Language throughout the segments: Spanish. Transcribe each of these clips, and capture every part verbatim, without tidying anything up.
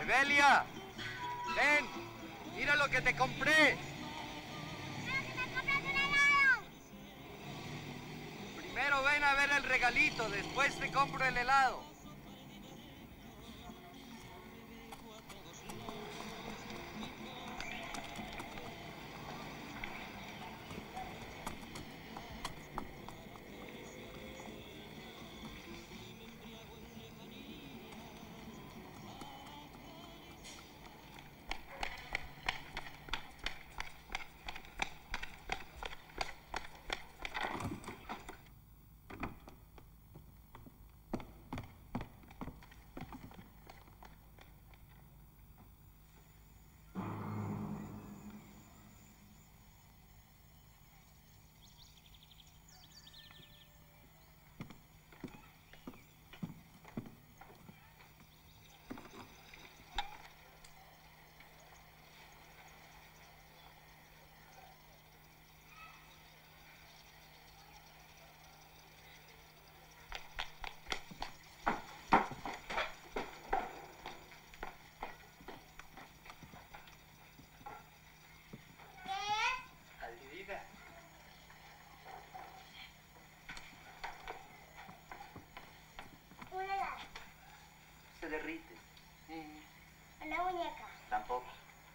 Evelia, ven, mira lo que te compré. Primero ven a ver el regalito, después te compro el helado. Se derrite. Mm. Una muñeca. Tampoco.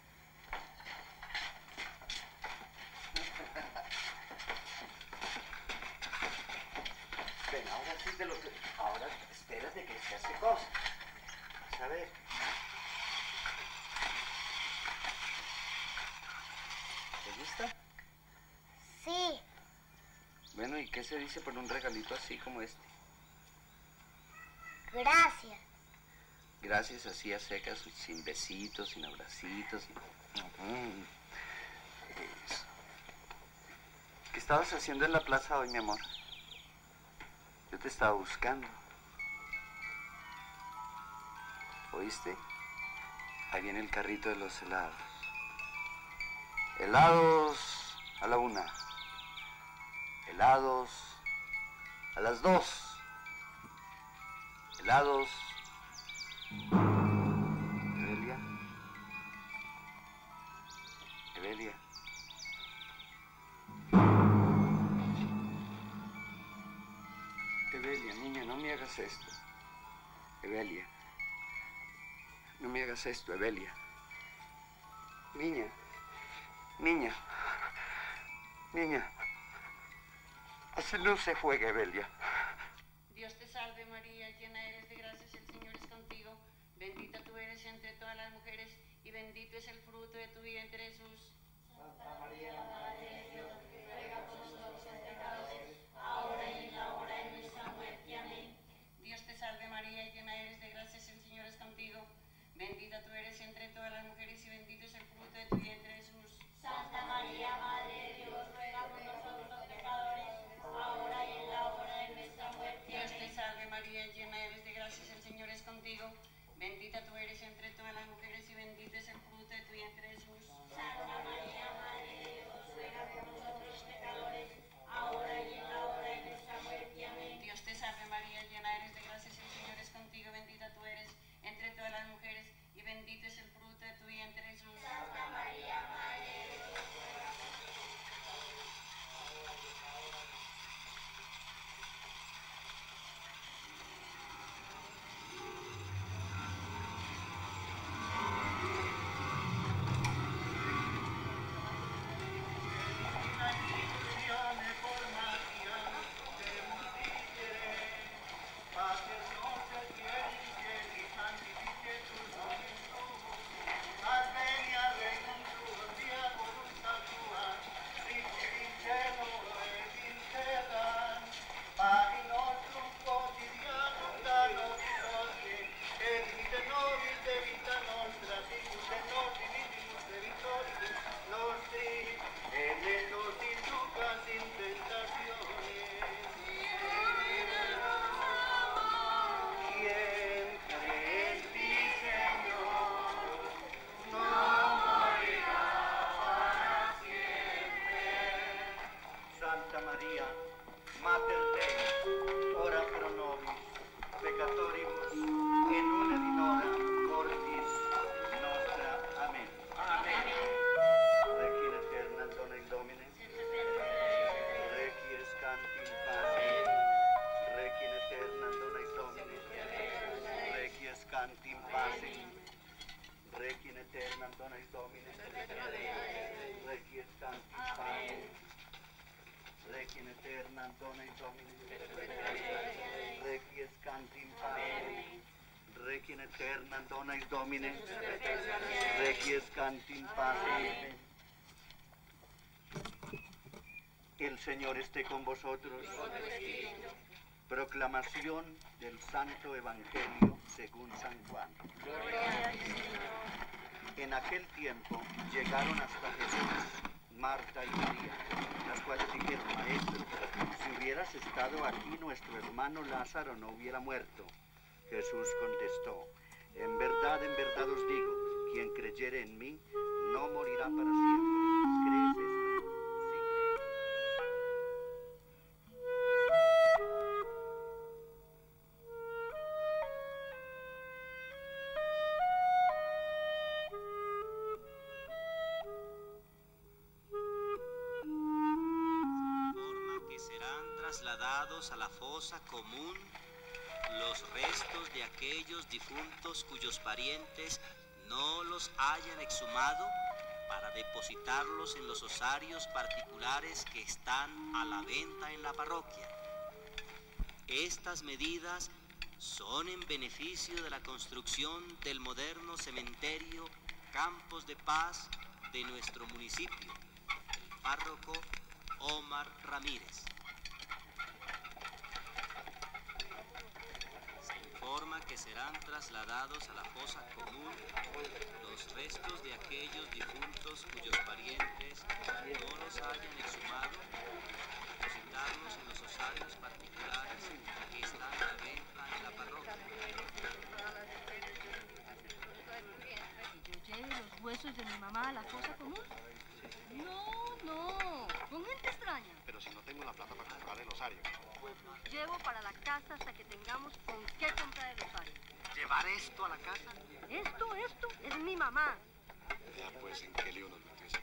Ven, ahora sí de lo que... Ahora esperas de que se hace cosa. Vas a ver. ¿Te gusta? Sí. Bueno, ¿y qué se dice por un regalito así como este? Gracias. Gracias así a secas, sin besitos, sin abracitos. Sin... Uh-huh. Eso. ¿Qué estabas haciendo en la plaza hoy, mi amor? Yo te estaba buscando. ¿Oíste? Ahí viene el carrito de los helados. Helados a la una. Helados a las dos. Helados. Evelia. Evelia. Evelia, niña, no me hagas esto. Evelia. No me hagas esto, Evelia. Niña. Niña. Niña. Así no se juega, Evelia. Dios te salve María, llena eres de gracias, el Señor es contigo. Bendita tú eres entre todas las mujeres y bendito es el fruto de tu vientre, Jesús. Santa María, Madre de Dios, ruega por nosotros los pecadores, ahora y en la hora de nuestra muerte. Amén. Dios te salve María, llena eres de gracias, el Señor es contigo. Bendita tú eres entre todas las mujeres y bendito es el fruto de tu vientre, Jesús. Santa María, Madre de Dios, ruega por nosotros los pecadores, ahora y en la hora de nuestra muerte. Dios te salve María, llena eres de gracias, el Señor es contigo. Bendita tú eres entre todas las mujeres y bendito es el fruto de tu vientre, Jesús. Santa María, Madre de Dios, ruega Requiem aeternam dona in Domine. Requies cantim panem. Requiem aeternam dona in Domine. Requies cantim panem. El Señor esté con vosotros. Proclamación del Santo Evangelio según San Juan. En aquel tiempo llegaron hasta Jesús Marta y María, las cuales dijeron: Maestro, si hubieras estado aquí, nuestro hermano Lázaro no hubiera muerto. Jesús contestó: En verdad, en verdad os digo, quien creyere en mí no morirá para siempre. ¿Crees esto? Trasladados a la fosa común los restos de aquellos difuntos cuyos parientes no los hayan exhumado, para depositarlos en los osarios particulares que están a la venta en la parroquia. Estas medidas son en beneficio de la construcción del moderno cementerio Campos de Paz de nuestro municipio. El párroco Omar Ramírez. Informa que serán trasladados a la fosa común los restos de aquellos difuntos cuyos parientes no los hayan exhumado, depositarlos en los osarios particulares que están a la venta en la parroquia. ¿Que yo lleve los huesos de mi mamá a la fosa común? No, no, con gente extraña. Pero si no tengo la plata para comprar el osario. Pues los llevo para la casa hasta que tengamos con qué comprar el osario. ¿Llevar esto a la casa? Esto, esto, es mi mamá. Ya pues, ¿en qué lío nos metió ese?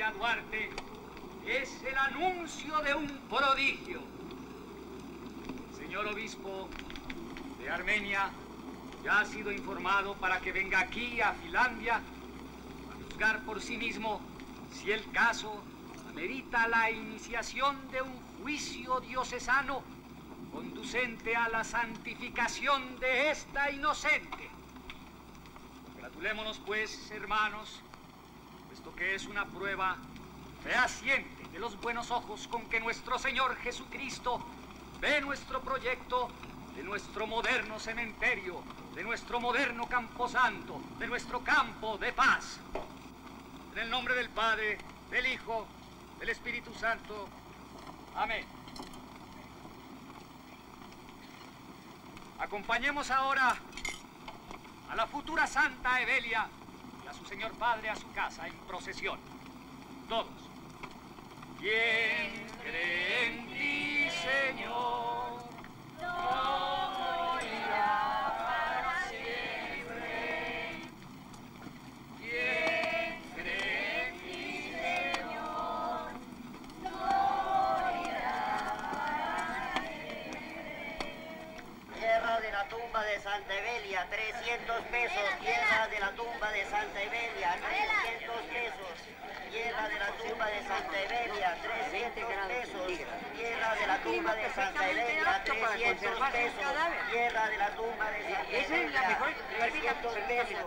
Evelia Duarte es el anuncio de un prodigio. El señor obispo de Armenia ya ha sido informado para que venga aquí a Finlandia a juzgar por sí mismo si el caso amerita la iniciación de un juicio diocesano conducente a la santificación de esta inocente. Gratulémonos, pues, hermanos, puesto que es una prueba fehaciente de los buenos ojos con que nuestro Señor Jesucristo ve nuestro proyecto de nuestro moderno cementerio, de nuestro moderno camposanto, de nuestro campo de paz. En el nombre del Padre, del Hijo, del Espíritu Santo. Amén. Acompañemos ahora a la futura Santa Evelia y a su señor padre a su casa en procesión. Todos. ¿Quién cree en ti, Señor? No morirá para siempre. ¿Quién cree en ti, Señor? No morirá para siempre. Tierra de la tumba de Santa Evelia, trescientos pesos. Tierra de la tumba de Santa Evelia, trescientos pesos. Tierra de la tumba de Santa Evelia, trescientos pesos. Tierra de la tumba de Santa Evelia, trescientos pesos. Tierra de la tumba de Santa Evelia, trescientos pesos.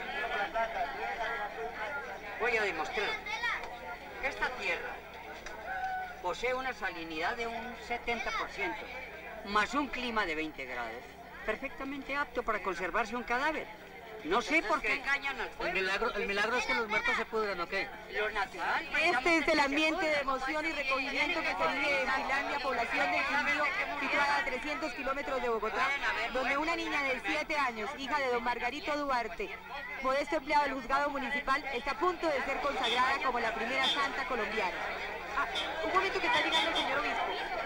Voy a demostrar que esta tierra posee una salinidad de un setenta por ciento, más un clima de veinte grados, perfectamente apto para conservarse un cadáver. No sé por qué engañan al pueblo. El milagro, el milagro es que los muertos se pudran, ¿o qué? Lo natural. Este es el ambiente de emoción y recogimiento que se vive en Finlandia, población de Quindío, situada a trescientos kilómetros de Bogotá, donde una niña de siete años, hija de don Margarito Duarte, modesto empleado del juzgado municipal, está a punto de ser consagrada como la primera santa colombiana. Ah, un momento que está llegando el señor obispo.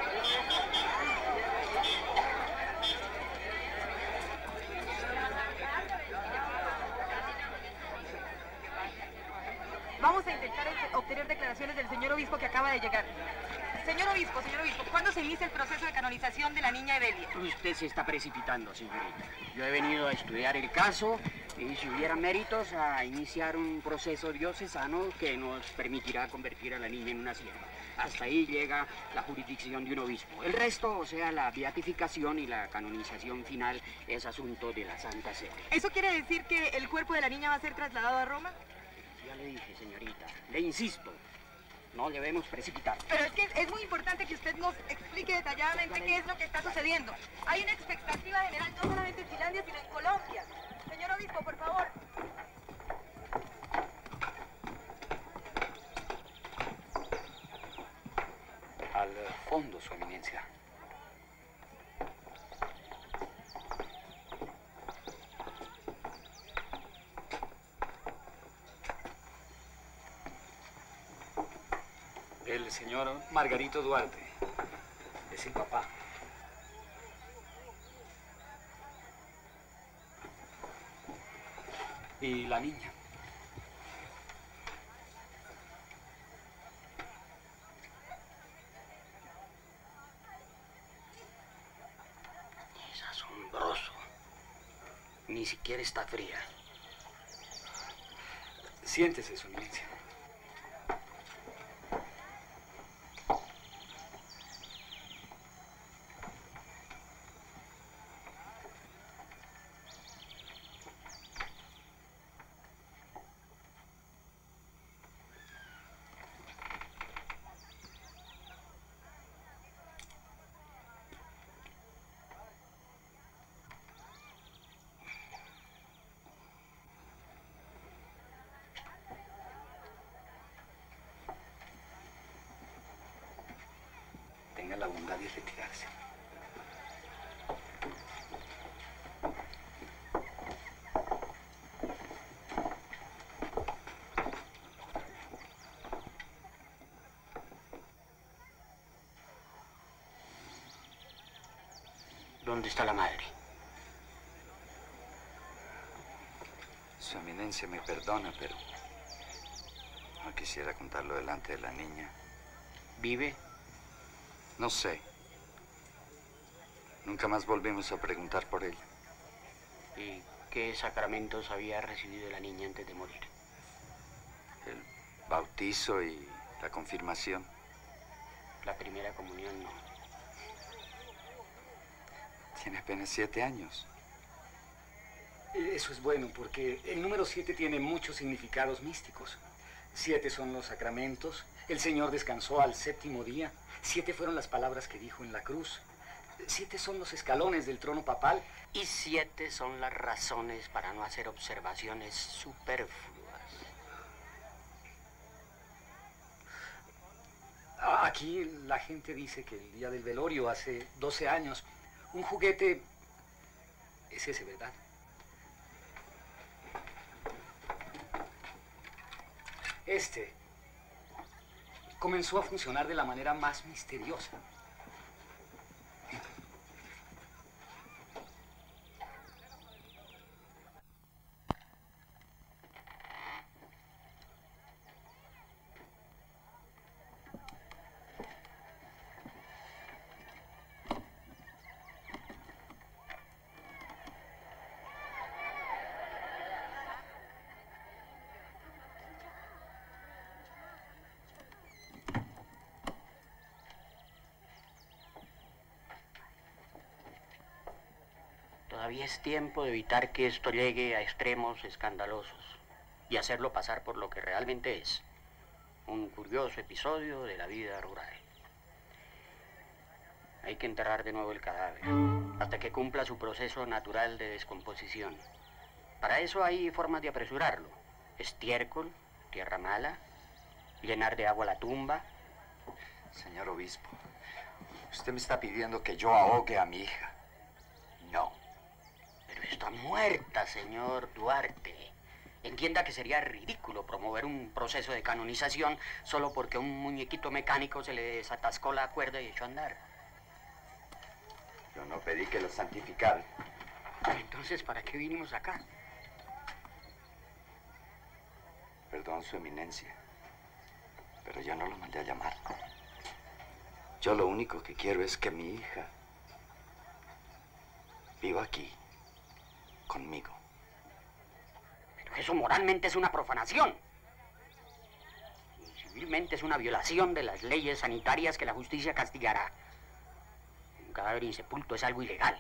Vamos a intentar obtener declaraciones del señor obispo que acaba de llegar. Señor obispo, señor obispo, ¿cuándo se inicia el proceso de canonización de la niña Evelia? Usted se está precipitando, señorita. Yo he venido a estudiar el caso y si hubiera méritos a iniciar un proceso diocesano que nos permitirá convertir a la niña en una sierva. Hasta ahí llega la jurisdicción de un obispo. El resto, o sea, la beatificación y la canonización final, es asunto de la Santa Sede. ¿Eso quiere decir que el cuerpo de la niña va a ser trasladado a Roma? Ya le dije, señorita, le insisto, no debemos precipitar. Pero es que es muy importante que usted nos explique detalladamente qué es lo que está sucediendo. Hay una expectativa general no solamente en Finlandia, sino en Colombia. Señor obispo, por favor. Al fondo, su eminencia. El señor Margarito Duarte es el papá. Y la niña. Es asombroso. Ni siquiera está fría. Siéntese, su eminencia. Tenga la bondad de retirarse. ¿Dónde está la madre? Su eminencia me perdona, pero No quisiera contarlo delante de la niña. ¿Vive? No sé. Nunca más volvimos a preguntar por ella. ¿Y qué sacramentos había recibido la niña antes de morir? El bautizo y la confirmación. La primera comunión no. Tiene apenas siete años. Eso es bueno, porque el número siete tiene muchos significados místicos. Siete son los sacramentos. El Señor descansó al séptimo día. Siete fueron las palabras que dijo en la cruz. Siete son los escalones del trono papal. Y siete son las razones para no hacer observaciones superfluas. Aquí la gente dice que el día del velorio, hace doce años, un juguete es ese, ¿verdad? Este comenzó a funcionar de la manera más misteriosa. Todavía es tiempo de evitar que esto llegue a extremos escandalosos y hacerlo pasar por lo que realmente es, un curioso episodio de la vida rural. Hay que enterrar de nuevo el cadáver hasta que cumpla su proceso natural de descomposición. Para eso hay formas de apresurarlo: estiércol, tierra mala, llenar de agua la tumba. Señor obispo, usted me está pidiendo que yo ahogue a mi hija. No. Pero está muerta, señor Duarte. Entienda que sería ridículo promover un proceso de canonización solo porque a un muñequito mecánico se le desatascó la cuerda y echó a andar. Yo no pedí que lo santificara. Entonces, ¿para qué vinimos acá? Perdón, su eminencia, pero yo no lo mandé a llamar. Yo lo único que quiero es que mi hija viva aquí, conmigo. Pero eso moralmente es una profanación. Y civilmente es una violación de las leyes sanitarias que la justicia castigará. Un cadáver insepulto es algo ilegal.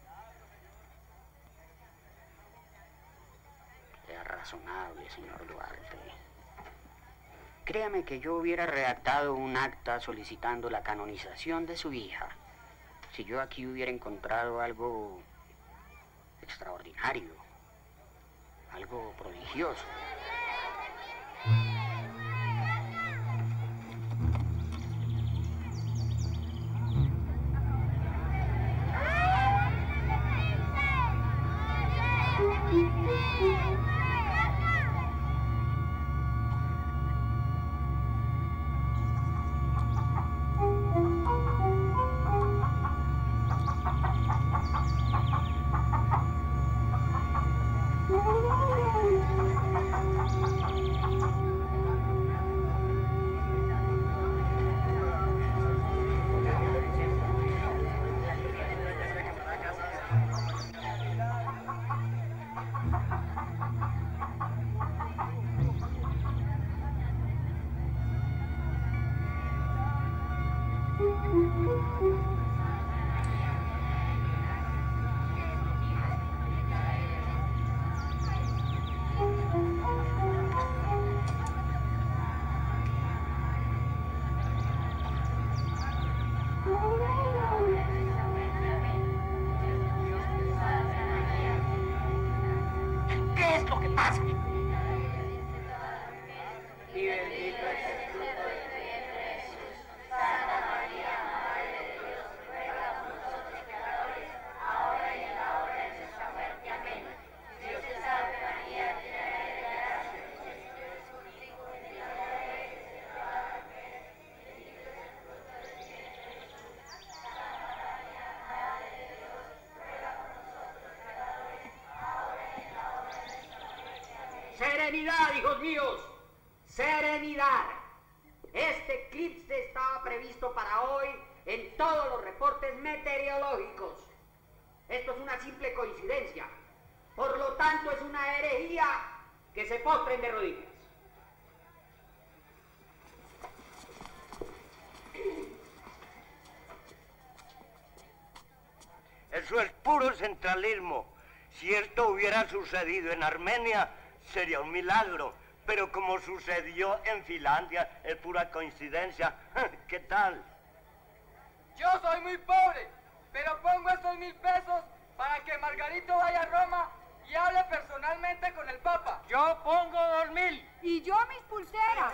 Sea razonable, señor Duarte. Créame que yo hubiera redactado un acta solicitando la canonización de su hija si yo aquí hubiera encontrado algo extraordinario, algo prodigioso. ¿Qué es lo que pasa? Y bendito es el fruto de tu vientre, Jesús. Santa María, Madre de Dios, ruega por nosotros pecadores, ahora y en la hora de nuestra muerte. Amén. Dios te salve María, llena eres de gracia, el Señor es contigo, bendita eres entre todas las mujeres, bendito es el fruto de tu vientre, Jesús. Santa María, Madre de Dios, ruega por nosotros pecadores, ahora y en la hora de nuestra muerte. Amén. ¡Serenidad, hijos míos! Serenidad. Este eclipse estaba previsto para hoy en todos los reportes meteorológicos. Esto es una simple coincidencia. Por lo tanto, es una herejía que se postren de rodillas. Eso es puro centralismo. Si esto hubiera sucedido en Armenia, sería un milagro. Pero como sucedió en Finlandia, es pura coincidencia. ¿Qué tal? Yo soy muy pobre, pero pongo estos mil pesos para que Margarito vaya a Roma y hable personalmente con el Papa. Yo pongo dos mil. Y yo mis pulseras.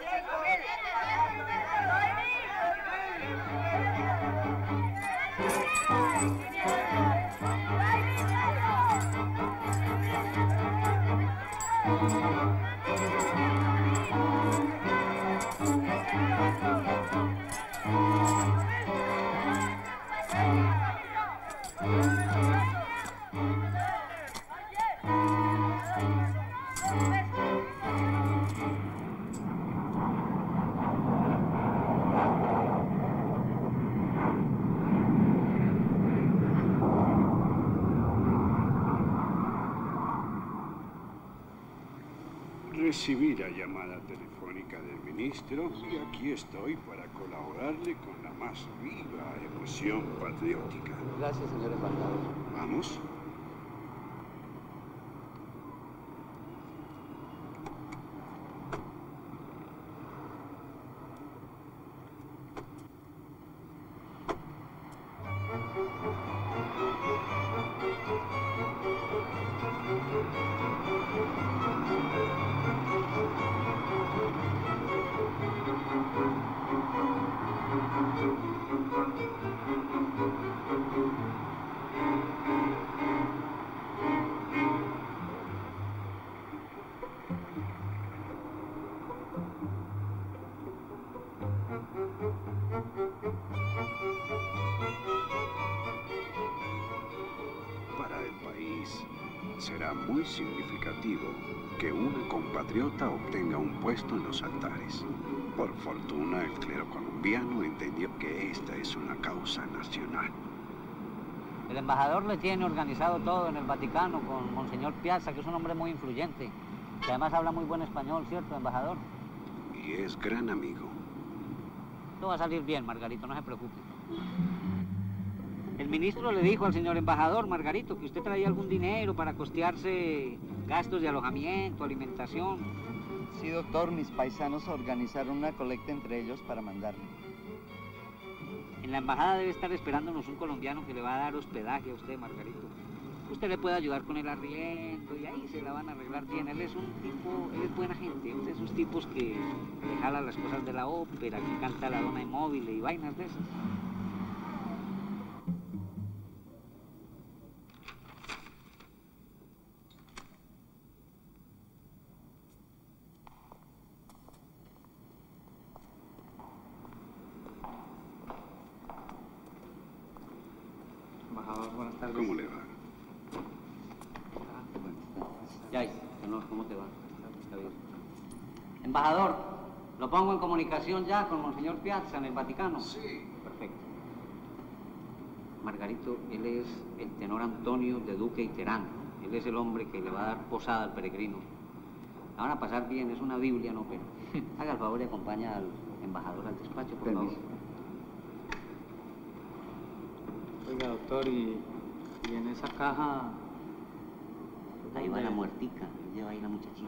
Recibí la llamada telefónica del ministro y aquí estoy para colaborarle con la más viva emoción patriótica. Gracias, señor embajador. ¿Vamos? Para el país será muy significativo que una compatriota obtenga un puesto en los altares. Por fortuna, el clero colombiano entendió que esta es una causa nacional. El embajador le tiene organizado todo en el Vaticano con Monseñor Piazza, que es un hombre muy influyente, que además habla muy buen español, ¿cierto, embajador? Y es gran amigo. Todo va a salir bien, Margarito, no se preocupe. El ministro le dijo al señor embajador, Margarito, que usted traía algún dinero para costearse gastos de alojamiento, alimentación. Sí, doctor, mis paisanos organizaron una colecta entre ellos para mandarle. En la embajada debe estar esperándonos un colombiano que le va a dar hospedaje a usted, Margarito. Usted le puede ayudar con el arriendo y ahí se la van a arreglar bien. Él es un tipo, él es buena gente, es de esos tipos que le jala las cosas de la ópera, que canta la dona inmóvil y vainas de esas. Embajador, buenas tardes. ¿Cómo le va? Ya, honor, ¿cómo te va? Está bien. Embajador, lo pongo en comunicación ya con Monseñor Piazza en el Vaticano. Sí. Perfecto. Margarito, él es el tenor Antonio de Duque y Terán. Él es el hombre que le va a dar posada al peregrino. La van a pasar bien, es una Biblia, no, pero haga el favor y acompaña al embajador al despacho, por favor. Oiga, doctor, y, y en esa caja... Ahí va la muertica, lleva ahí la muchachita.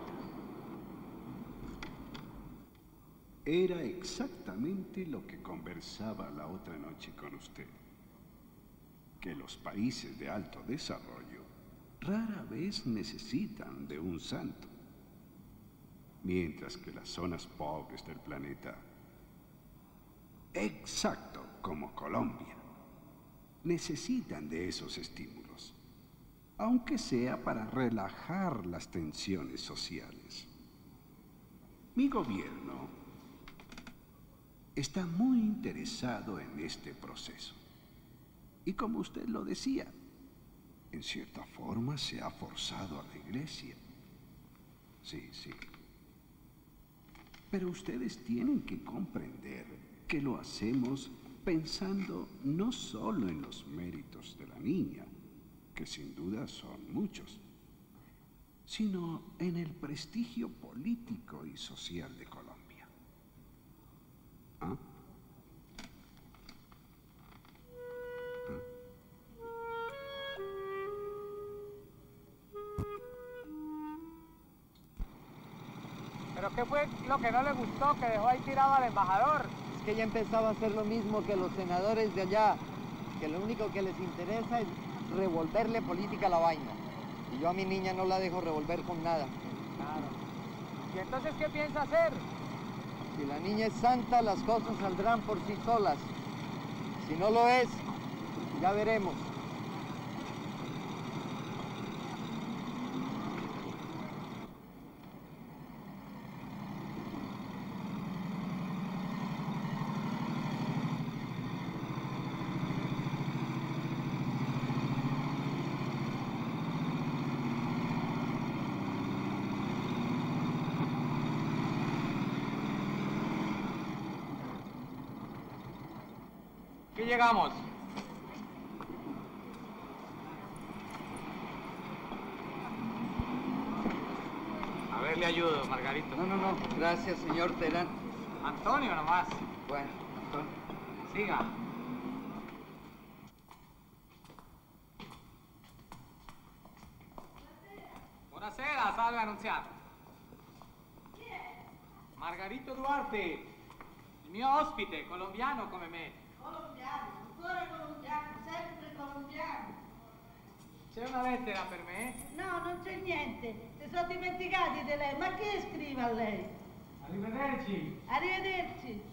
Era exactamente lo que conversaba la otra noche con usted. Que los países de alto desarrollo rara vez necesitan de un santo. Mientras que las zonas pobres del planeta, exacto como Colombia, necesitan de esos estímulos, aunque sea para relajar las tensiones sociales. Mi gobierno está muy interesado en este proceso. Y como usted lo decía, en cierta forma se ha forzado a la iglesia. Sí, sí. Pero ustedes tienen que comprender que lo hacemos pensando no solo en los méritos de la niña, que sin duda son muchos, sino en el prestigio político y social de Colombia. ¿Ah? ¿Pero qué fue lo que no le gustó, que dejó ahí tirado al embajador? Es que ella empezaba a hacer lo mismo que los senadores de allá, que lo único que les interesa es revolverle política a la vaina. Y yo a mi niña no la dejo revolver con nada. Claro. ¿Y entonces qué piensa hacer? Si la niña es santa, las cosas saldrán por sí solas. Si no lo es, ya veremos. Aquí llegamos. A ver, le ayudo, Margarito. No, no, no. Gracias, señor Terán. Antonio nomás. Bueno, Antonio. Siga. Buonasera, salve annunziato. Margarito Duarte, il mio ospite, colombiano come me. Colombiano, ancora colombiano, sempre colombiano. C'è una lettera per me? No, non c'è niente. Si sono dimenticati di lei. Ma chi scrive a lei? Arrivederci. Arrivederci.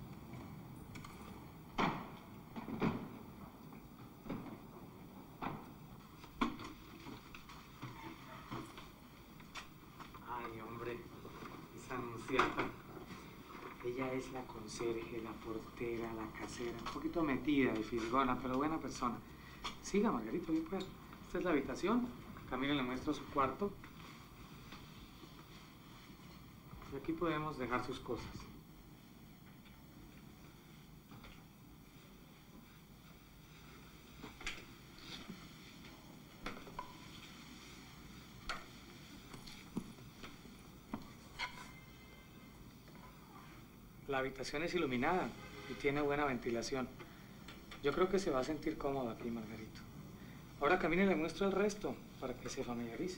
Ay, hombre, esa anunciata. Ella es la conserje, la portera, la casera, un poquito metida y fisgona, pero buena persona. Siga, Margarito, bien pues. Esta es la habitación. Camila le muestro su cuarto. Y aquí podemos dejar sus cosas. La habitación es iluminada y tiene buena ventilación. Yo creo que se va a sentir cómodo aquí, Margarito. Ahora Camila le muestro el resto para que se familiarice.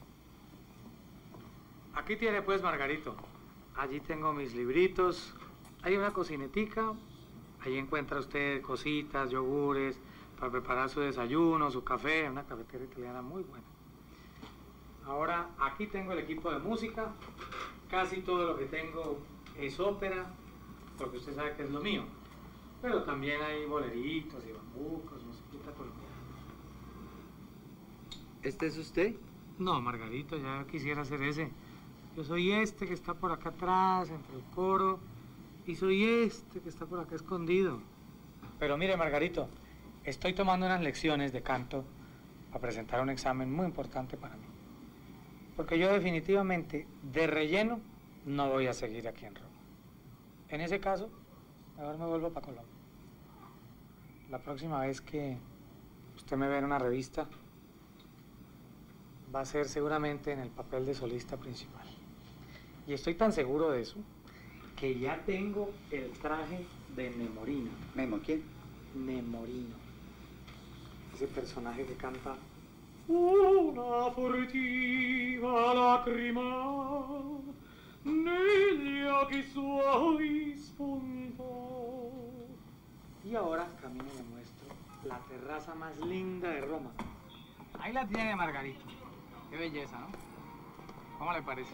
Aquí tiene pues, Margarito. Allí tengo mis libritos. Hay una cocinetica. Allí encuentra usted cositas, yogures, para preparar su desayuno, su café. Una cafetera italiana muy buena. Ahora aquí tengo el equipo de música. Casi todo lo que tengo es ópera, porque usted sabe que es lo mío. Pero también hay boleritos y bambucos, musiquita colombiana. ¿Este es usted? No, Margarito, ya quisiera ser ese. Yo soy este que está por acá atrás, entre el coro, y soy este que está por acá escondido. Pero mire, Margarito, estoy tomando unas lecciones de canto para presentar un examen muy importante para mí. Porque yo definitivamente, de relleno, no voy a seguir aquí en Roma. En ese caso, mejor me vuelvo para Colombia. La próxima vez que usted me vea en una revista, va a ser seguramente en el papel de solista principal. Y estoy tan seguro de eso, que ya tengo el traje de Nemorino. ¿Memo quién? Nemorino. Ese personaje que canta una furtiva lacrima negli occhi suoi spuntò. Y ahora camino y le muestro la terraza más linda de Roma. Ahí la tiene, Margarito. Qué belleza, ¿no? ¿Cómo le parece?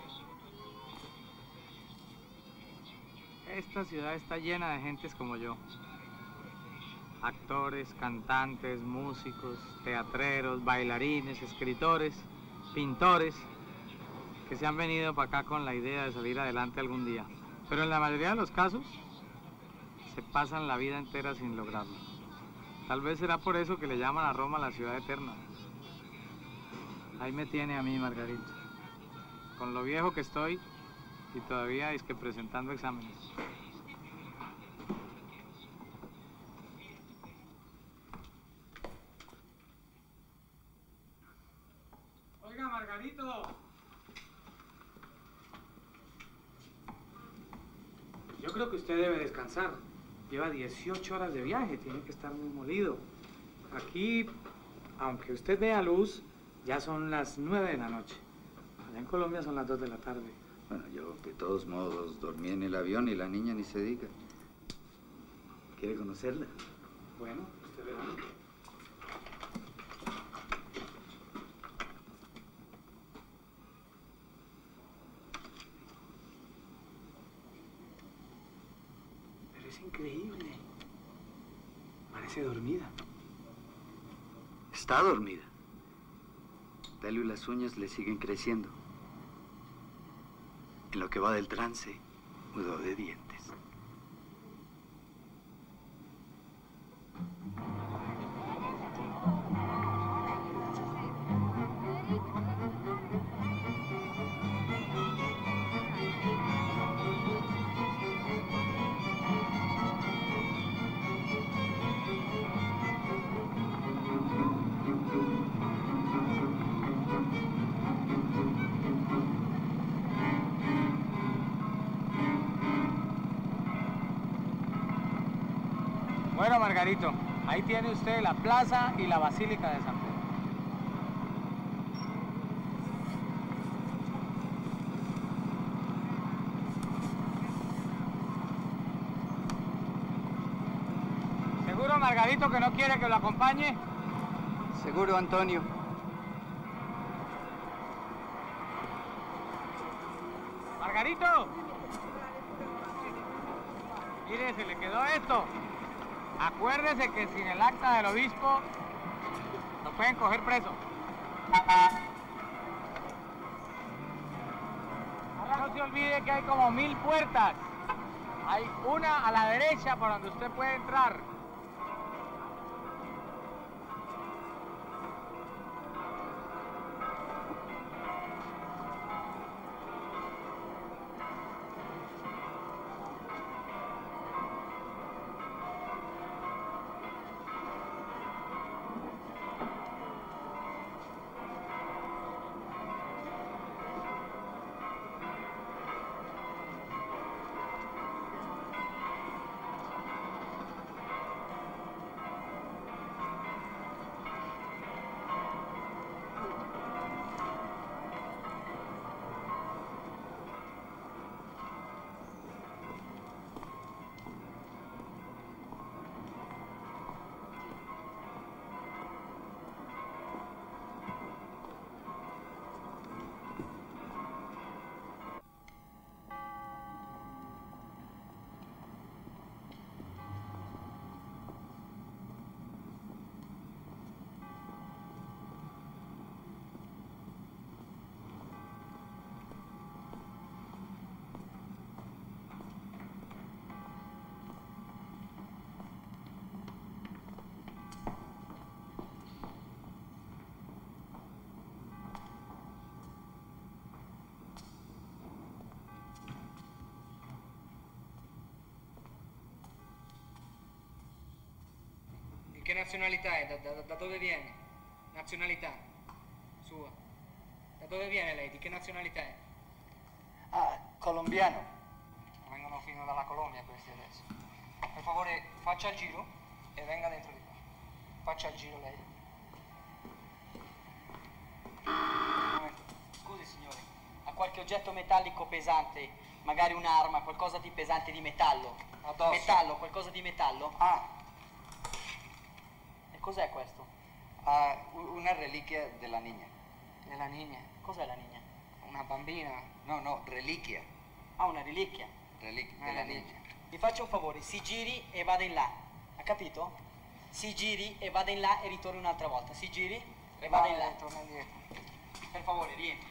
Esta ciudad está llena de gentes como yo. Actores, cantantes, músicos, teatreros, bailarines, escritores, pintores, que se han venido para acá con la idea de salir adelante algún día. Pero en la mayoría de los casos, se pasan la vida entera sin lograrlo. Tal vez será por eso que le llaman a Roma la ciudad eterna. Ahí me tiene a mí, Margarito. Con lo viejo que estoy, Y todavía es que presentando exámenes. Oiga, Margarito. Yo creo que usted debe descansar. Lleva dieciocho horas de viaje, tiene que estar muy molido. Aquí, aunque usted vea luz, ya son las nueve de la noche. Allá en Colombia son las dos de la tarde. Bueno, yo de todos modos dormí en el avión y la niña ni se diga. ¿Quiere conocerla? Bueno, usted verá. Pero es increíble. Parece dormida. Está dormida. Pelo y las uñas le siguen creciendo. En lo que va del trance, mudó de dientes. Bueno, Margarito, ahí tiene usted la plaza y la Basílica de San Pedro. ¿Seguro, Margarito, que no quiere que lo acompañe? Seguro, Antonio. ¡Margarito! Mire, se le quedó esto. Acuérdese que sin el acta del obispo nos pueden coger preso. Ahora no se olvide que hay como mil puertas. Hay una a la derecha por donde usted puede entrar. Che nazionalità è? Da, da, da dove viene? Nazionalità sua. Da dove viene lei? Di che nazionalità è? Ah, colombiano. Vengono fino dalla Colombia questi adesso. Per favore faccia il giro e venga dentro di qua. Faccia il giro lei. Un momento. Scusi signore, ha qualche oggetto metallico pesante? Magari un'arma, qualcosa di pesante di metallo? Addosso. Metallo, qualcosa di metallo? Ah. Cos'è questo? Uh, una reliquia della niña. Della niña? Cos'è la niña? Una bambina? No, no, reliquia. Ah, una reliquia? Reliquia ah, della niña. Mi faccia un favore, si giri e vada in là. Ha capito? Si giri e vada in là e ritorni un'altra volta. Si giri e vada in là. E torna indietro. Per favore, rientri.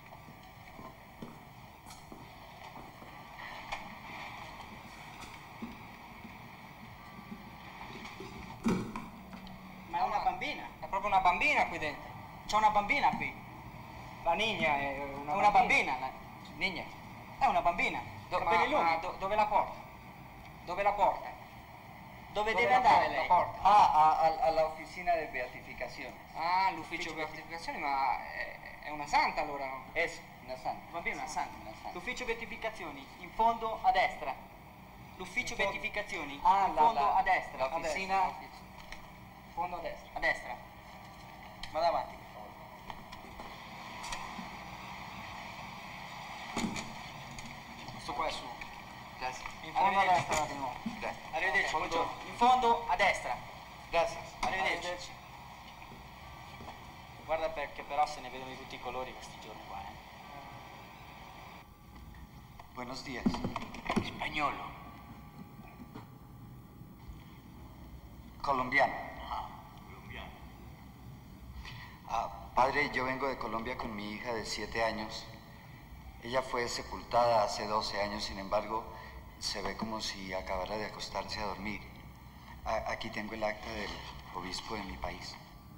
Ma è una bambina? È proprio una bambina qui dentro. C'è una bambina qui. La niña è una, una bambina. bambina la... Niña. È una bambina. Do- Capelli ma- lunghi. ma do- dove la porta? Dove la porta? Dove, Dove deve la andare porta, lei? la porta? Ah, a- a- alla officina di beatificazione. Ah, l'ufficio beatificazione, ma è, è una santa allora, no? Es, una santa. La bambina è una santa. Una santa. L'ufficio beatificazioni, in fondo a destra. L'ufficio In fondo- beatificazioni, Ah, in la- fondo la- a destra. la officina- A destra. In fondo a destra. A destra. Vada avanti, per favore. Questo qua è su. Grazie. In fondo a destra di nuovo. Grazie. Arrivederci, Fondo- buongiorno. In fondo a destra. Grazie. Arrivederci. Guarda perché però se ne vedono di tutti i colori questi giorni qua, eh. Buenos días. Españolo. Colombiano. Colombiano. Ah, padre, yo vengo de Colombia con mi hija de siete años. Ella fue sepultada hace doce años, sin embargo, se ve como si acabara de acostarse a dormir. A- aquí tengo el acta del obispo de mi país.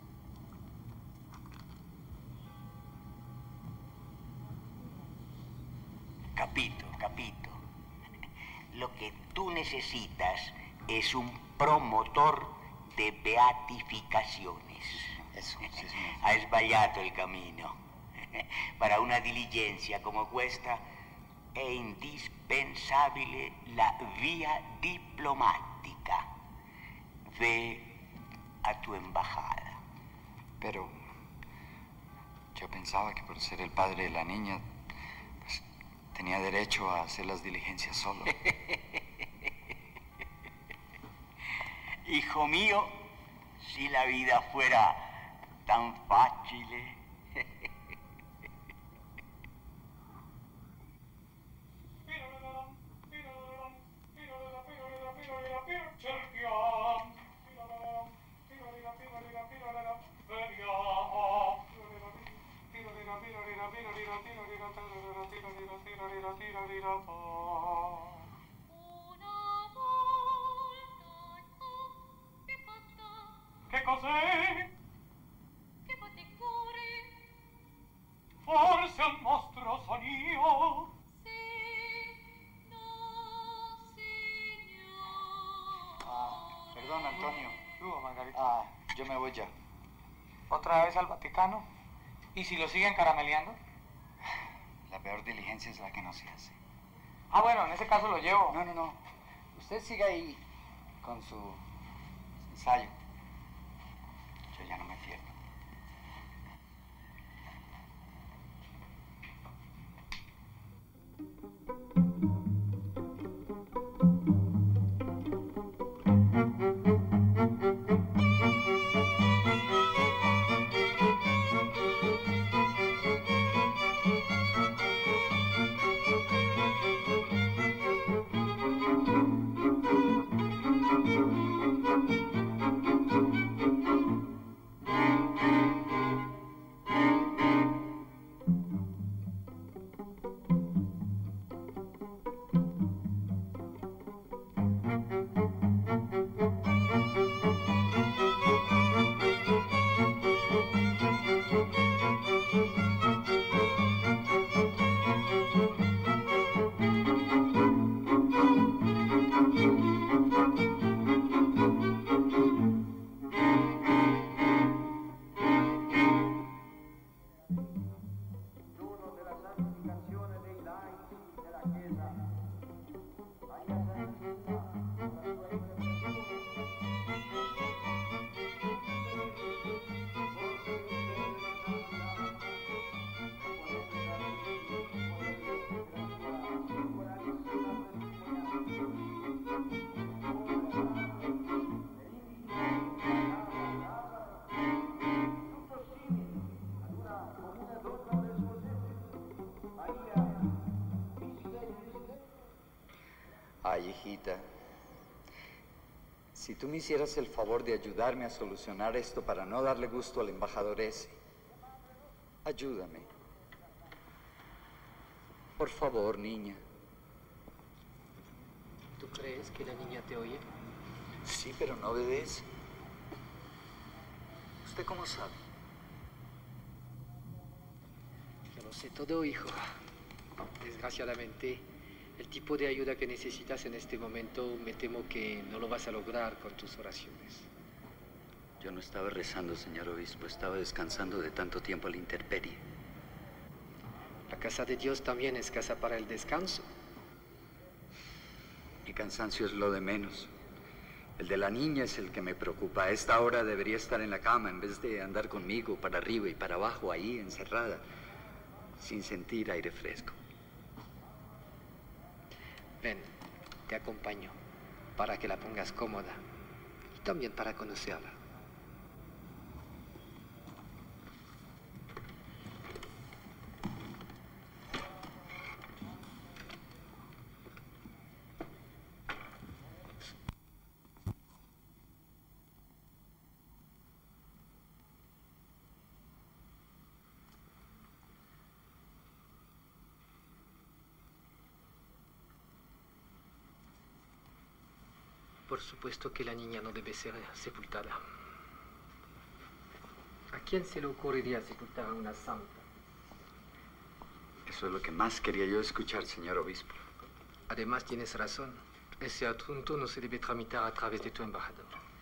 Capito, capito. Lo que tú necesitas es un promotor de beatificaciones. Eso, sí, señor. Has sbagliato el camino. Para una diligencia como questa è indispensabile la vía diplomática. Ve a tu embajada. Pero yo pensaba que por ser el padre de la niña, pues tenía derecho a hacer las diligencias solo. Hijo mío, si la vida fuera tan fácil. Che cos'è? Che battitore? Forse un mostro sonio? Ah, perdón, Antonio. Luego, Margarita. Ah, yo me voy ya. ¿Otra vez al Vaticano? ¿Y si lo siguen carameleando? La peor diligencia es la que no se hace. Ah, bueno, en ese caso lo llevo. No, no, no. Usted siga ahí con su ensayo. Yo ya no me pierdo. Ay, hijita, si tú me hicieras el favor de ayudarme a solucionar esto para no darle gusto al embajador ese, ayúdame. Por favor, niña. ¿Tú crees que la niña te oye? Sí, pero no obedece. ¿Usted cómo sabe? Yo lo sé todo, hijo. Desgraciadamente, el tipo de ayuda que necesitas en este momento me temo que no lo vas a lograr con tus oraciones. Yo no estaba rezando, señor obispo, estaba descansando de tanto tiempo a la intemperie. La casa de Dios también es casa para el descanso. Mi cansancio es lo de menos. El de la niña es el que me preocupa. A esta hora debería estar en la cama en vez de andar conmigo para arriba y para abajo, ahí encerrada, sin sentir aire fresco. Ven, te acompaño para que la pongas cómoda y también para conocerla. Por supuesto que la niña no debe ser sepultada. ¿A quién se le ocurriría sepultar a una santa? Eso es lo que más quería yo escuchar, señor obispo. Además, tienes razón. Ese asunto no se debe tramitar a través de tu embajador.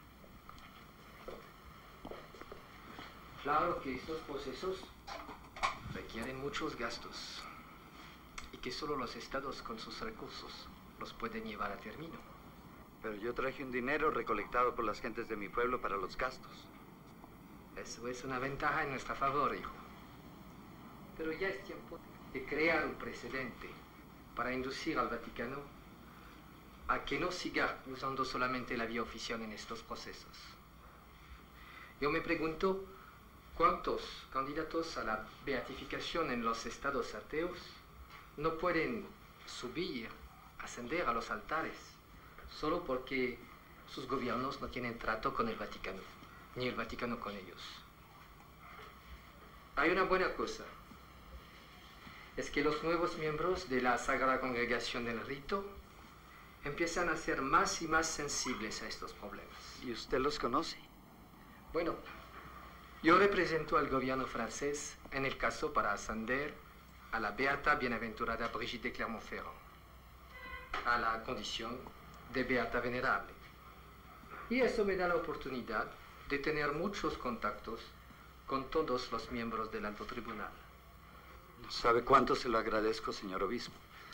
Claro que estos procesos requieren muchos gastos y que solo los estados con sus recursos los pueden llevar a término. Pero yo traje un dinero recolectado por las gentes de mi pueblo para los gastos. Eso es una ventaja en nuestra favor, hijo. Pero ya es tiempo de crear un precedente para inducir al Vaticano a que no siga usando solamente la vía oficial en estos procesos. Yo me pregunto, ¿cuántos candidatos a la beatificación en los estados ateos no pueden subir, ascender a los altares solo porque sus gobiernos no tienen trato con el Vaticano, ni el Vaticano con ellos? Hay una buena cosa, es que los nuevos miembros de la Sagrada Congregación del Rito empiezan a ser más y más sensibles a estos problemas. ¿Y usted los conoce? Bueno, yo represento al gobierno francés en el caso para ascender a la beata bienaventurada Brigitte de Clermont-Ferrand, a la condición de beata venerable. Y eso me da la oportunidad de tener muchos contactos con todos los miembros del alto tribunal. No sabe cuánto se lo agradezco, señor obispo.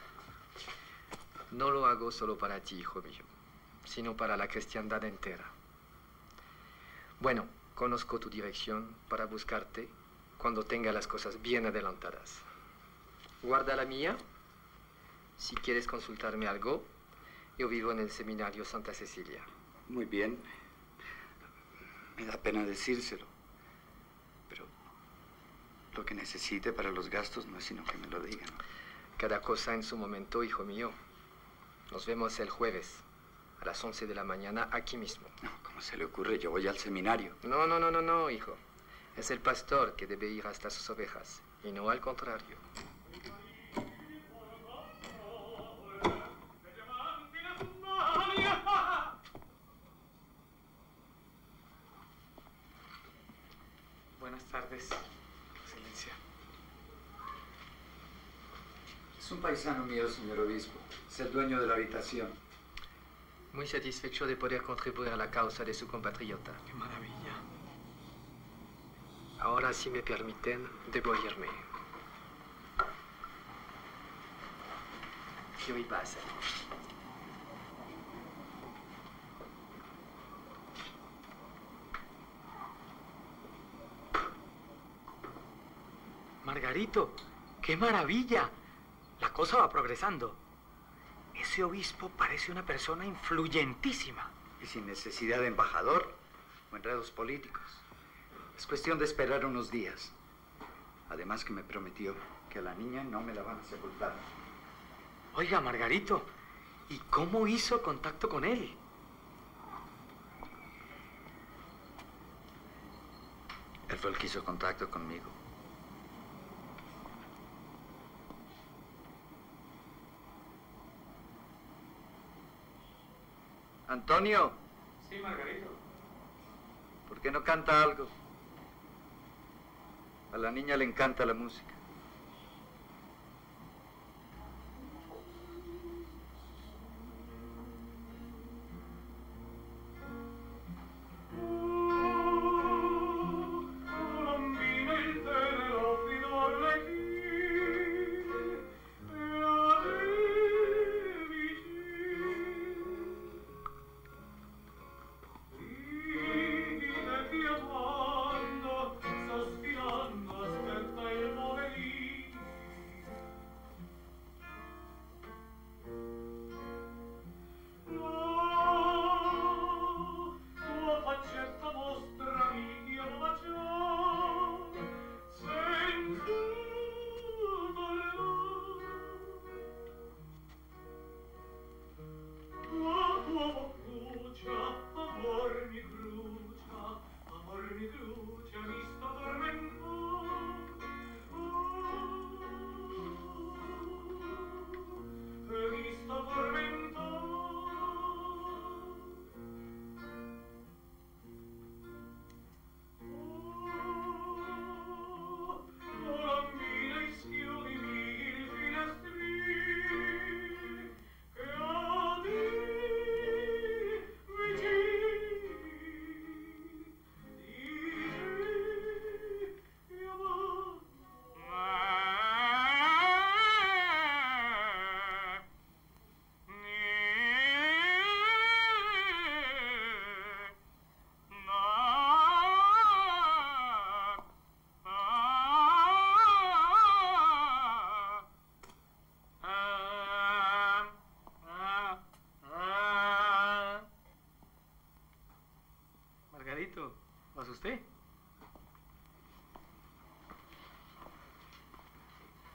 No lo hago solo para ti, hijo mío, sino para la cristiandad entera. Bueno, conozco tu dirección para buscarte cuando tenga las cosas bien adelantadas. Guarda la mía. Si quieres consultarme algo, yo vivo en el seminario Santa Cecilia. Muy bien. Me da pena decírselo. Pero lo que necesite para los gastos no es sino que me lo digan. Cada cosa en su momento, hijo mío. Nos vemos el jueves a las once de la mañana aquí mismo. No, ¿cómo se le ocurre? Yo voy al seminario. No, no, no, no, no, hijo. Es el pastor que debe ir hasta sus ovejas y no al contrario. Buenas tardes, excelencia. Es un paisano mío, señor obispo. Es el dueño de la habitación. Muy satisfecho de poder contribuir a la causa de su compatriota. ¡Qué maravilla! Ahora, si me permiten, debo irme. ¿Qué hoy pasa? Margarito, ¡qué maravilla! La cosa va progresando. Ese obispo parece una persona influyentísima. Y sin necesidad de embajador o enredos políticos. Es cuestión de esperar unos días. Además que me prometió que a la niña no me la van a sepultar. Oiga, Margarito, ¿y cómo hizo contacto con él? Él fue el que hizo contacto conmigo. Antonio. Sí, Margarito. ¿Por qué no canta algo? A la niña le encanta la música.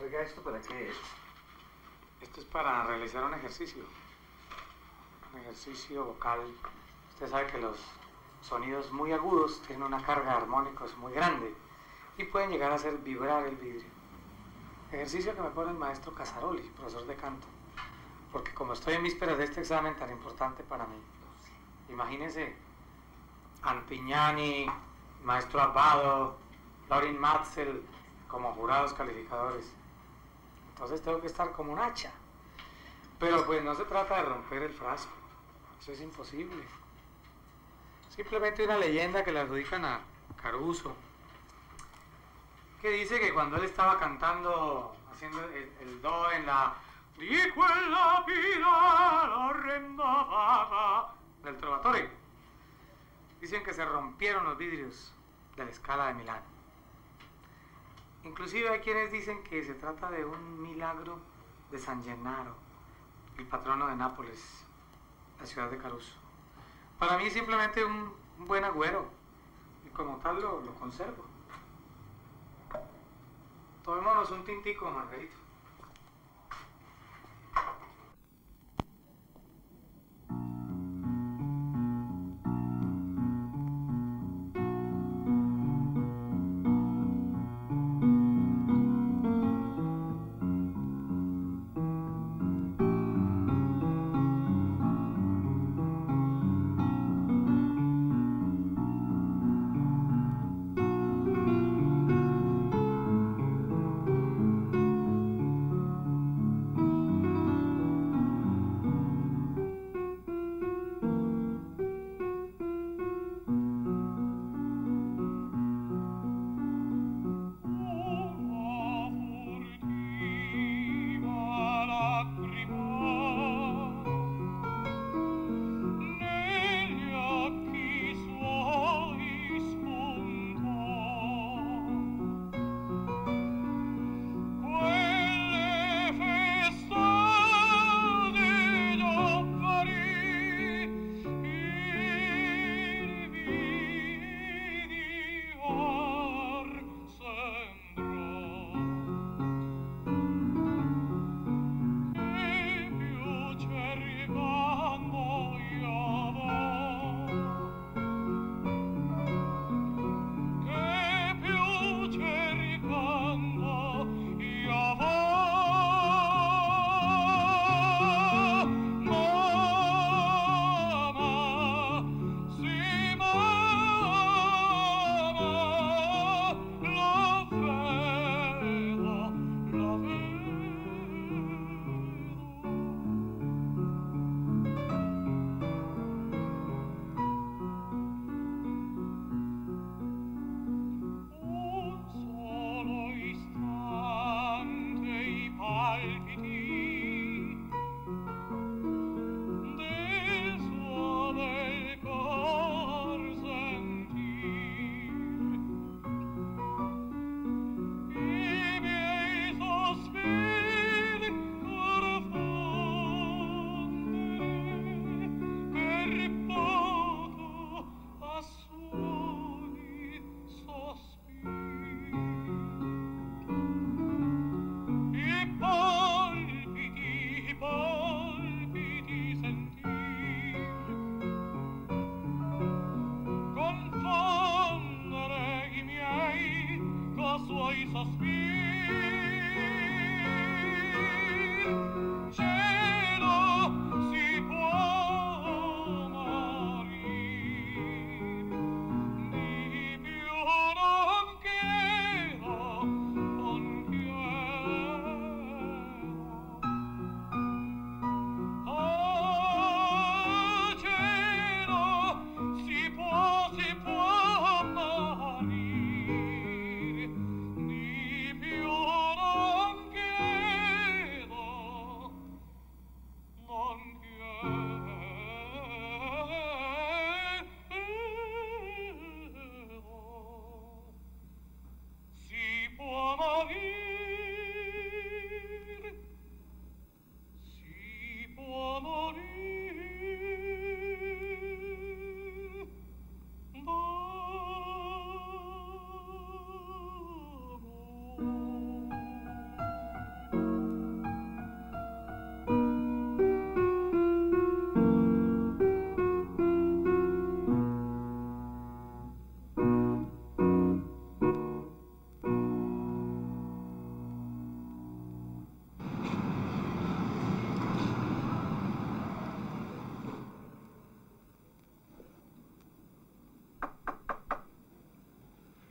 Oiga, ¿esto para qué es? Esto es para realizar un ejercicio. Un ejercicio vocal. Usted sabe que los sonidos muy agudos tienen una carga de armónicos muy grande y pueden llegar a hacer vibrar el vidrio. Ejercicio que me pone el maestro Casaroli, profesor de canto. Porque como estoy en vísperas de este examen tan importante para mí, imagínense Antignani, maestro Abbado, Lorin Matzel como jurados calificadores. Entonces tengo que estar como un hacha. Pero pues no se trata de romper el frasco. Eso es imposible. Simplemente una leyenda que le adjudican a Caruso, que dice que cuando él estaba cantando, haciendo el, el do en la di quella pira la horrenda vaga del Trovatore, dicen que se rompieron los vidrios de la Scala de Milán. Inclusive hay quienes dicen que se trata de un milagro de San Gennaro, el patrono de Nápoles, la ciudad de Caruso. Para mí simplemente un, un buen agüero, y como tal lo, lo conservo. Tomémonos un tintico, Margarito.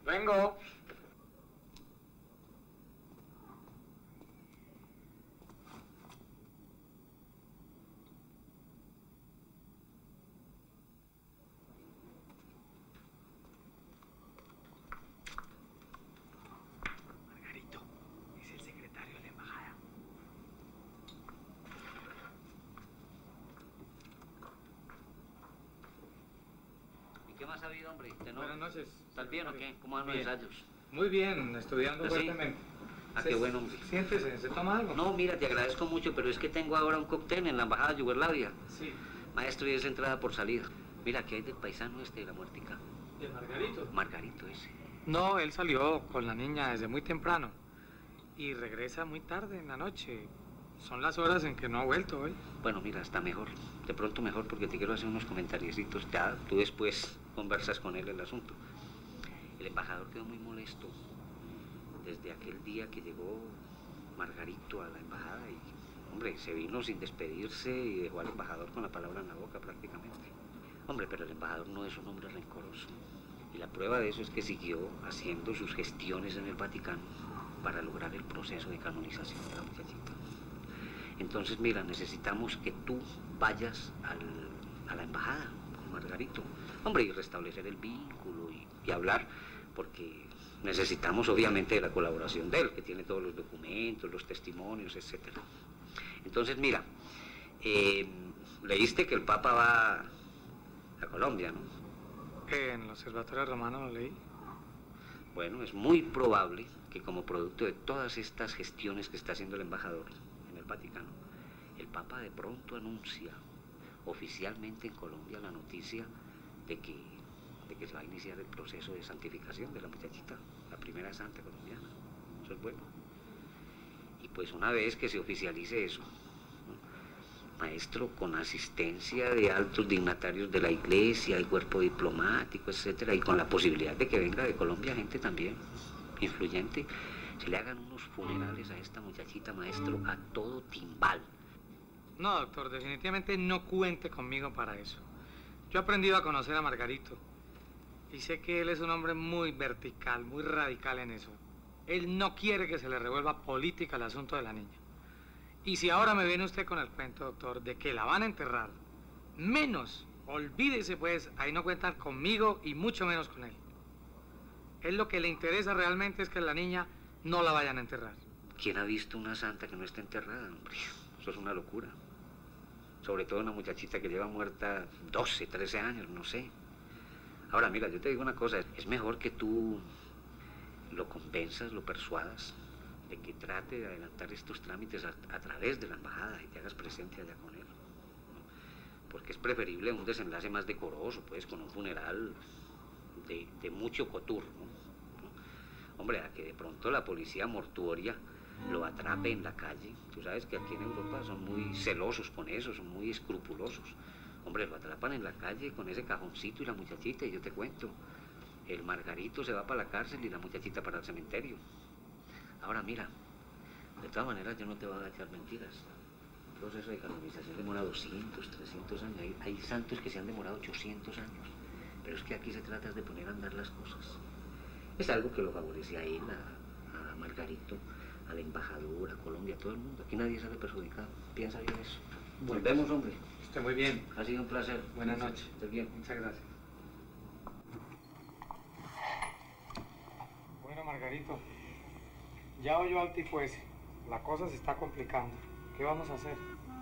Vengo. Margarito, es el secretario de la embajada. ¿Y qué más ha habido, hombre? ¿Te no- Buenas noches. ¿Estás bien o qué? ¿Cómo van los Bien. ensayos? Muy bien, estudiando ¿Ah, sí? fuertemente. Ah, Se- qué bueno, hombre. Siéntese, ¿se toma algo? No, mira, te agradezco mucho, pero es que tengo ahora un cóctel en la embajada de Yugoslavia. Sí. Maestro, y es entrada por salida. Mira, ¿qué hay del paisano este de la muertica? ¿De Margarito? Margarito ese. No, él salió con la niña desde muy temprano y regresa muy tarde en la noche. Son las horas en que no ha vuelto hoy. Bueno, mira, está mejor. De pronto mejor porque te quiero hacer unos comentariecitos. Ya, tú después conversas con él el asunto. El embajador quedó muy molesto desde aquel día que llegó Margarito a la embajada y, hombre, se vino sin despedirse y dejó al embajador con la palabra en la boca prácticamente. Hombre, pero el embajador no es un hombre rencoroso. Y la prueba de eso es que siguió haciendo sus gestiones en el Vaticano para lograr el proceso de canonización de la muchachita. Entonces, mira, necesitamos que tú vayas al, a la embajada con Margarito. Hombre, y restablecer el vínculo y, y hablar, porque necesitamos obviamente la colaboración de él, que tiene todos los documentos, los testimonios, etcétera. Entonces, mira, eh, leíste que el Papa va a Colombia, ¿no? En el Observatorio Romano lo leí. Bueno, es muy probable que como producto de todas estas gestiones que está haciendo el embajador en el Vaticano, el Papa de pronto anuncia oficialmente en Colombia la noticia de que, de que se va a iniciar el proceso de santificación de la muchachita, la primera santa colombiana. Eso es bueno. Y pues una vez que se oficialice eso, ¿no? Maestro, con asistencia de altos dignatarios de la iglesia, el cuerpo diplomático, etcétera, y con la posibilidad de que venga de Colombia gente también influyente, se le hagan unos funerales a esta muchachita, maestro, a todo timbal. No, doctor, definitivamente no cuente conmigo para eso. Yo he aprendido a conocer a Margarito y sé que él es un hombre muy vertical, muy radical en eso. Él no quiere que se le revuelva política el asunto de la niña. Y si ahora me viene usted con el cuento, doctor, de que la van a enterrar, menos, olvídese pues, ahí no cuentan conmigo y mucho menos con él. Él lo que le interesa realmente es que la niña no la vayan a enterrar. ¿Quién ha visto una santa que no está enterrada, hombre? Eso es una locura. Sobre todo una muchachita que lleva muerta doce, trece años, no sé. Ahora, mira, yo te digo una cosa, es mejor que tú lo convenzas, lo persuadas de que trate de adelantar estos trámites a, a través de la embajada y te hagas presente allá con él, ¿no? Porque es preferible un desenlace más decoroso, pues, con un funeral de, de mucho cotur, ¿no? ¿no? Hombre, a que de pronto la policía mortuoria lo atrape en la calle. Tú sabes que aquí en Europa son muy celosos con eso, son muy escrupulosos. Hombre, lo atrapan en la calle con ese cajoncito y la muchachita, y yo te cuento, el Margarito se va para la cárcel y la muchachita para el cementerio. Ahora mira, de todas maneras yo no te voy a echar mentiras. El proceso de canonización demora doscientos, trescientos años. Hay, hay santos que se han demorado ochocientos años. Pero es que aquí se trata de poner a andar las cosas. Es algo que lo favorece a él, a, a Margarito, al embajador, a Colombia, a todo el mundo. Aquí nadie sale perjudicado. Piensa bien eso. Nos vemos, hombre. Esté muy bien. Ha sido un placer. Buenas noches. Estés bien. Muchas gracias. Bueno, Margarito, ya oyó al tipo ese. La cosa se está complicando. ¿Qué vamos a hacer?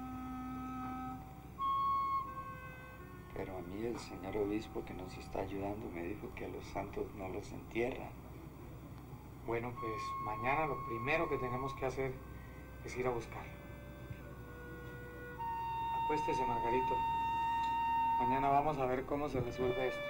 Pero a mí el señor obispo que nos está ayudando me dijo que a los santos no los entierran. Bueno, pues mañana lo primero que tenemos que hacer es ir a buscarlo. Acuéstese, Margarito. Mañana vamos a ver cómo se resuelve esto.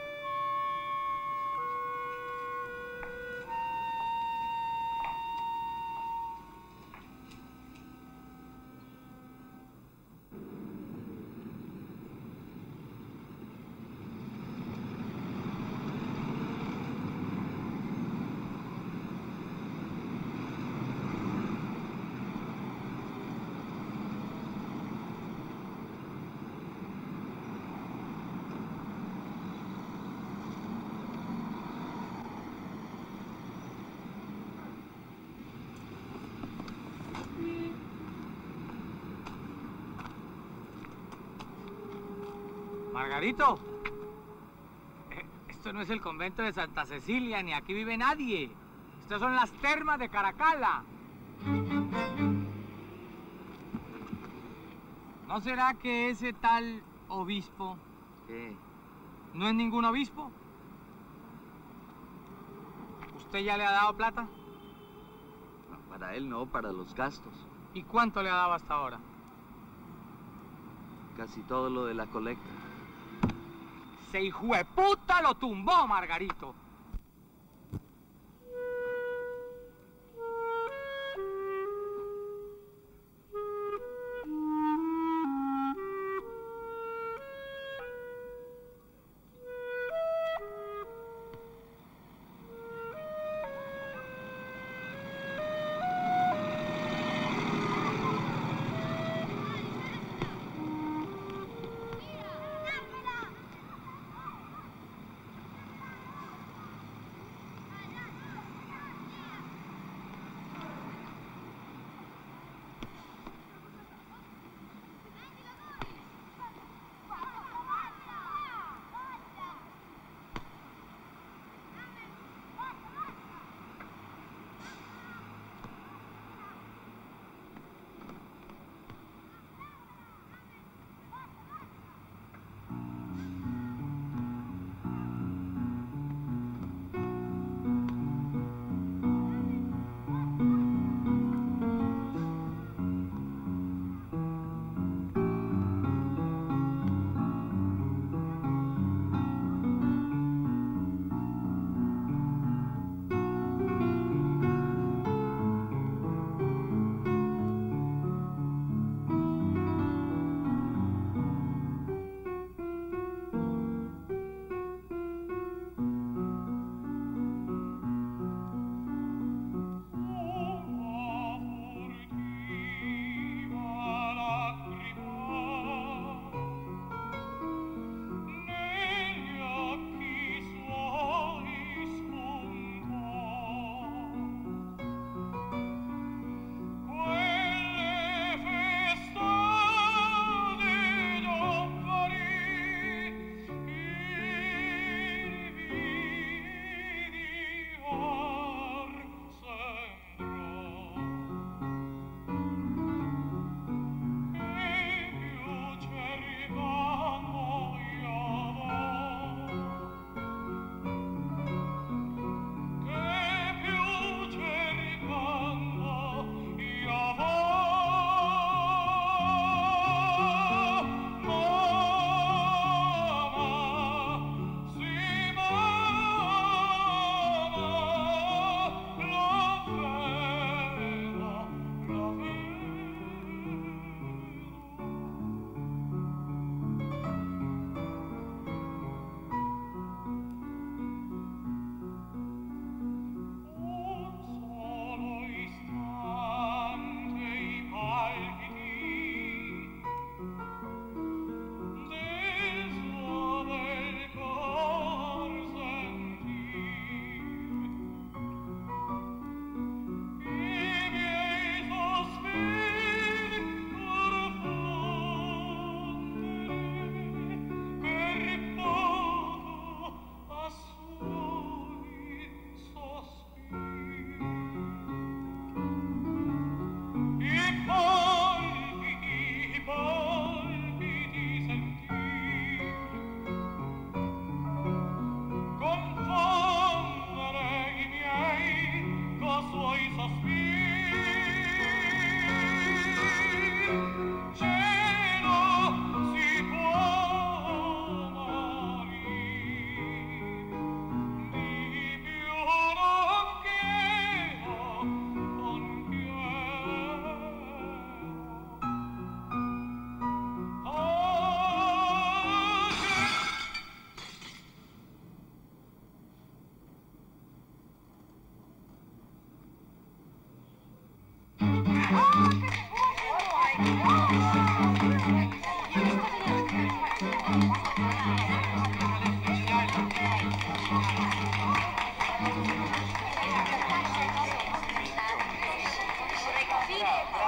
Margarito, eh, esto no es el convento de Santa Cecilia, ni aquí vive nadie. Estas son las termas de Caracalla. ¿No será que ese tal obispo... ¿Qué? ¿No es ningún obispo? ¿Usted ya le ha dado plata? No, para él no, para los gastos. ¿Y cuánto le ha dado hasta ahora? Casi todo lo de la colecta. ¡Se hijueputa lo tumbó, Margarito!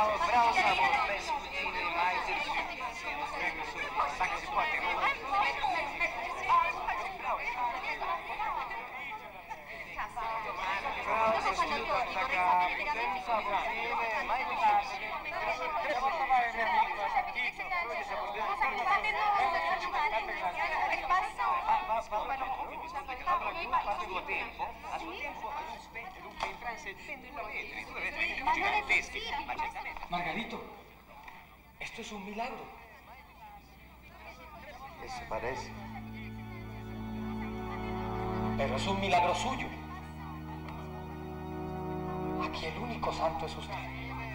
Bravo, bravo, Margarito, esto es un milagro. ¿Qué se parece? Pero es un milagro suyo. Aquí el único santo es usted.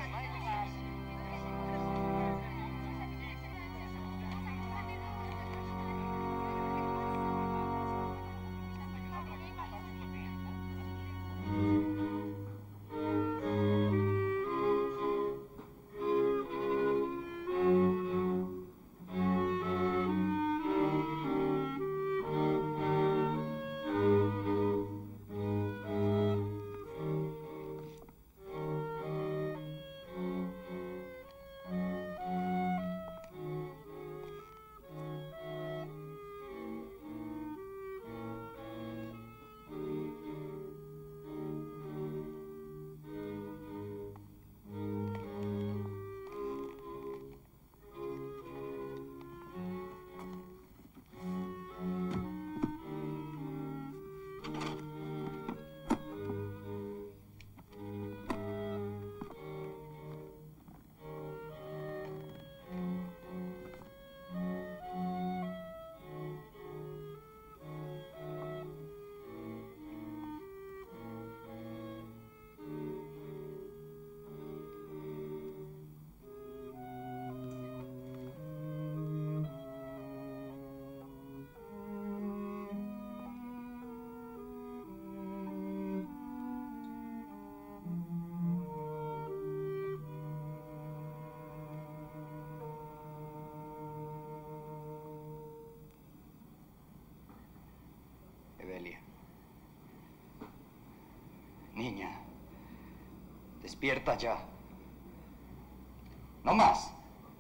Niña, despierta ya. No más.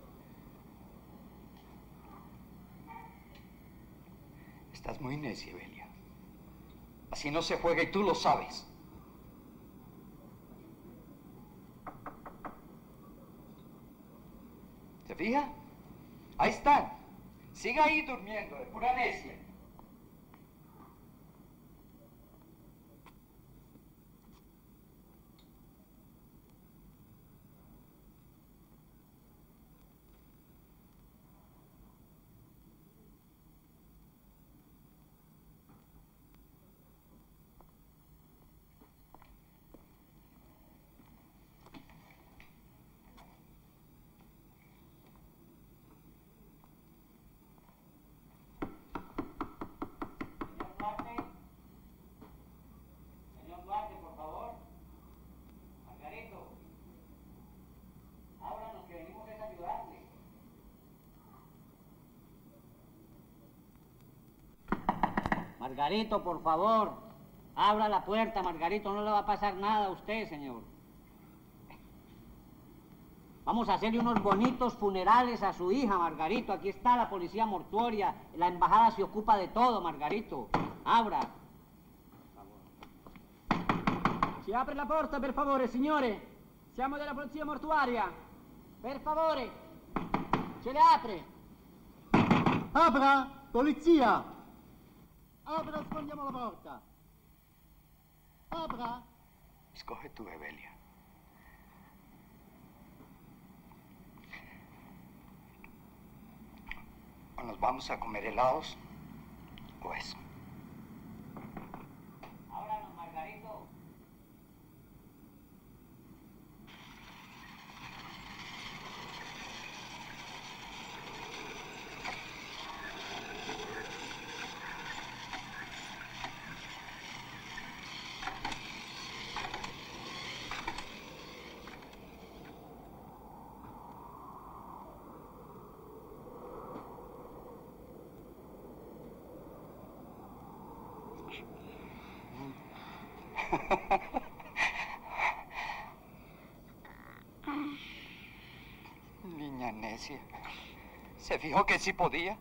Estás muy necia, Evelia. Así no se juega y tú lo sabes. ¿Se fija? Ahí están. Siga ahí durmiendo, de pura necia. Margarito, por favor, abra la puerta, Margarito, no le va a pasar nada a usted, señor. Vamos a hacerle unos bonitos funerales a su hija, Margarito. Aquí está la policía mortuoria, la embajada se ocupa de todo, Margarito. Abra. Si apre la porta, per favore, signore. Siamo della polizia mortuaria. Per favore. Se le apre. Apra, polizia! Apra, sfondiamo la porta. Apra. Escoge tu, Evelia. O nos vamos a comer helados o eso. Ábranos, Margarito. Niña necia. ¿Se fijó que sí podía?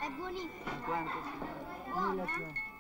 È buonissimo. ¿Cuántos? Buona? Mil